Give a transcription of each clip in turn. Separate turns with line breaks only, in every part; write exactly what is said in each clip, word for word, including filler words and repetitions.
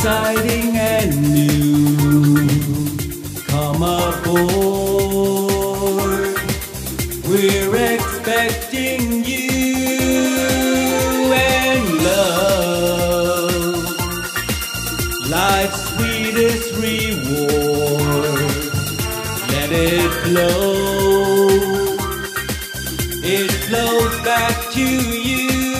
exciting and new. Come aboard, we're expecting you and love, life's sweetest reward. Let it flow, it flows back to you.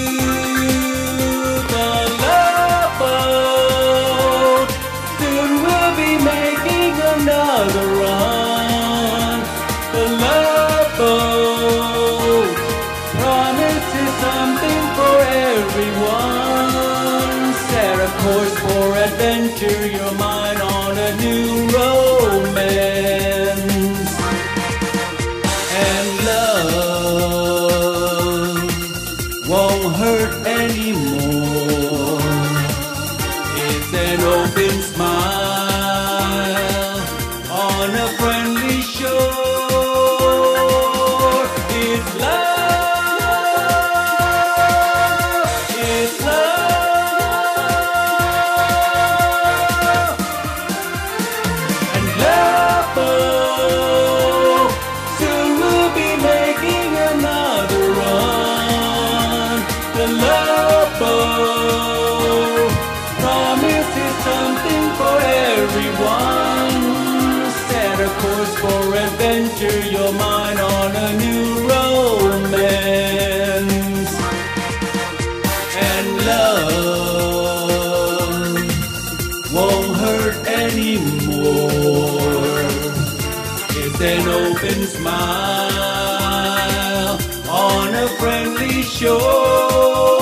The love boat, soon we'll be making another run. The love boat promises something for everyone. Set a course for adventure, your mind on a new romance. And love won't hurt anymore. It's an open smile on a friendly shore. It's love, it's love. And love boat, soon we'll be making another run. The love boat promises something for everyone. Set a course for adventure, your mind on a new romance. And love won't hurt anymore. It's an open smile on a friendly shore.